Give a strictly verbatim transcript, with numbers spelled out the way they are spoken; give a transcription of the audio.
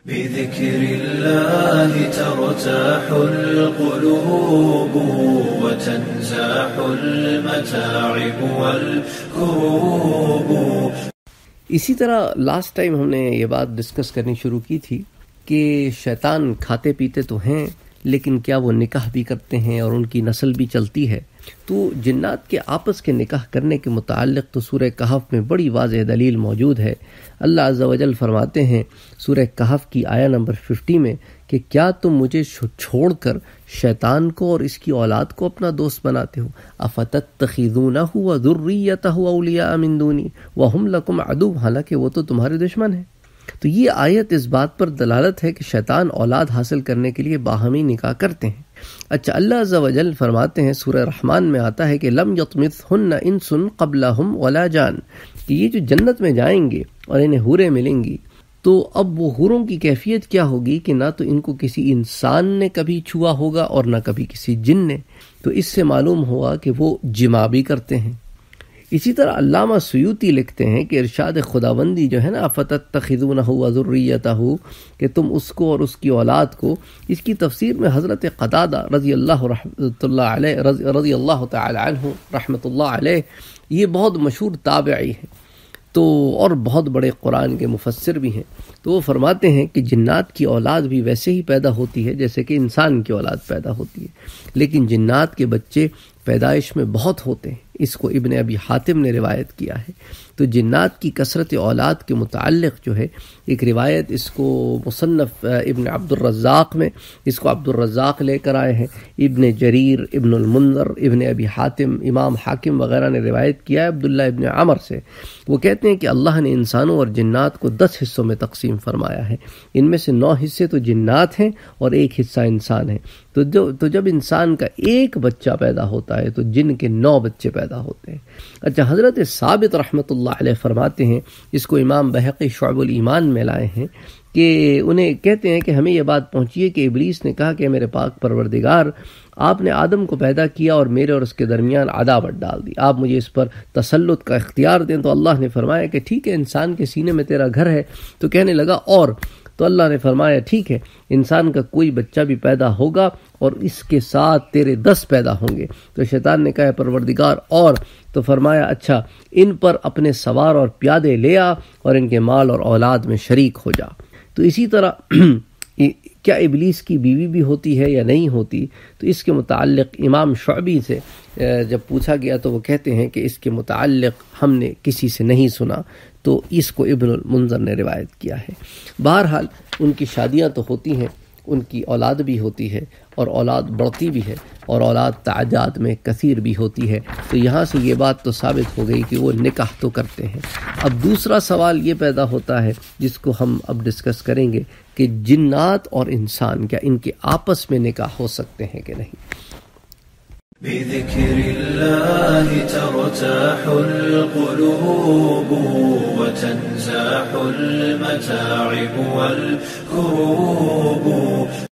بذكر الله ترتاح القلوب وتنزاح المتاعب والكروب. اسی طرح لاسٹ ٹائم ہم نے یہ بات ڈسکس کرنی شروع کی تھی کہ شیطان کھاتے پیتے تو ہیں لیکن کیا وہ نکاح بھی کرتے ہیں اور ان کی نسل بھی چلتی ہے. تو جنات کے آپس کے نکاح کرنے کے متعلق تو سورہ کہف میں بڑی واضح دلیل موجود ہے. اللہ عز و جل فرماتے ہیں سورہ کہف کی آیہ نمبر پچاس میں کہ کیا تم مجھے چھوڑ کر شیطان کو اور اس کی اولاد کو اپنا دوست بناتے ہو. افتتخذونہ وذریتہ اولیاء من دونی وہم لکم عدو، حالانکہ وہ تو تمہارے دشمن ہیں. تو یہ آیت اس بات پر دلالت ہے کہ شیطان اولاد حاصل کرنے کے لیے باہمی نکاح کرتے ہیں. اچھا، اللہ عز و جل فرماتے ہیں سورہ رحمان میں آتا ہے کہ لم یطمثہن انس قبلہم ولا جان، کہ یہ جو جنت میں جائیں گے اور انہیں حوریں ملیں گی تو اب وہ حوروں کی کیفیت کیا ہوگی کہ نہ تو ان کو کسی انسان نے کبھی چھوا ہوگا اور نہ کبھی کسی جن نے. تو اس سے معلوم ہوا کہ وہ جماع بھی کرتے ہیں. اسی طرح علامہ سیوطی لکھتے ہیں کہ ارشاد خداوندی جو ہے نا افتتخذونہ وذریتہ، کہ تم اس کو اور اس کی اولاد کو، اس کی تفسیر میں حضرت قتادہ رضی اللہ رحمۃ اللہ علیہ رضی اللہ تعالی عنہ رحمۃ اللہ علیہ، یہ بہت مشہور تابعی ہیں تو اور بہت بڑے قرآن کے مفسر بھی ہیں. تو وہ فرماتے ہیں کہ جنات کی اولاد بھی ویسے ہی پیدا ہوتی ہے جیسے کہ انسان کی اولاد پیدا ہوتی ہے، لیکن جنات کے بچے پیدائش میں بہت ہوتے ہیں. اس کو ابن ابی حاتم نے روایت کیا ہے. تو جنات کی کثرت اولاد کے متعلق جو ہے ایک روایت، اس کو مصنف ابن عبد الرزاق میں اس کو عبد الرزاق لے کر آئے ہیں، ابن جریر، ابن المنذر، ابن ابی حاتم، امام حاکم وغیرہ نے روایت کیا ہے عبداللہ ابن عمر سے. وہ کہتے ہیں کہ اللہ نے انسانوں اور جنات کو دس حصوں میں تقسیم فرمایا ہے. ان میں سے نو حصے تو جنات ہیں اور ایک حصہ انسان ہے. تو جو تو جب انسان کا ایک بچہ پیدا ہوتا ہے تو جن کے نو بچے پیدا ہوتے ہیں. اچھا، حضرت ثابت رحمۃ اللہ علیہ فرماتے ہیں، اس کو امام بہقی شعب الایمان میں لائے ہیں، کہ انہیں کہتے ہیں کہ ہمیں یہ بات پہنچی ہے کہ ابلیس نے کہا کہ میرے پاک پروردگار، آپ نے آدم کو پیدا کیا اور میرے اور اس کے درمیان عداوت ڈال دی، آپ مجھے اس پر تسلط کا اختیار دیں. تو اللہ نے فرمایا کہ ٹھیک ہے، انسان کے سینے میں تیرا گھر ہے. تو کہنے لگا اور تو اللہ نے فرمایا ٹھیک ہے، انسان کا کوئی بچہ بھی پیدا ہوگا اور اس کے ساتھ تیرے دس پیدا ہوں گے. تو شیطان نے کہا پروردگار اور، تو فرمایا اچھا ان پر اپنے سوار اور پیادے لے آ اور ان کے مال اور اولاد میں شریک ہو جا. تو اسی طرح کیا ابلیس کی بیوی بھی ہوتی ہے یا نہیں ہوتی؟ تو اس کے متعلق امام شعبی سے جب پوچھا گیا تو وہ کہتے ہیں کہ اس کے متعلق ہم نے کسی سے نہیں سنا، تو اس کو ابن المنذر نے روایت کیا ہے. بہرحال ان کی شادیاں تو ہوتی ہیں، ان کی اولاد بھی ہوتی ہے اور اولاد بڑھتی بھی ہے اور اولاد تعداد میں کثیر بھی ہوتی ہے. تو یہاں سے یہ بات تو ثابت ہو گئی کہ وہ نکاح تو کرتے ہیں. اب دوسرا سوال یہ پیدا ہوتا ہے جس کو ہم اب ڈسکس کریں گے کہ جنات اور انسان کیا ان کے آپس میں نکاح ہو سکتے ہیں کہ نہیں. بذكر الله ترتاح القلوب وتنزاح المتاعب والكروب.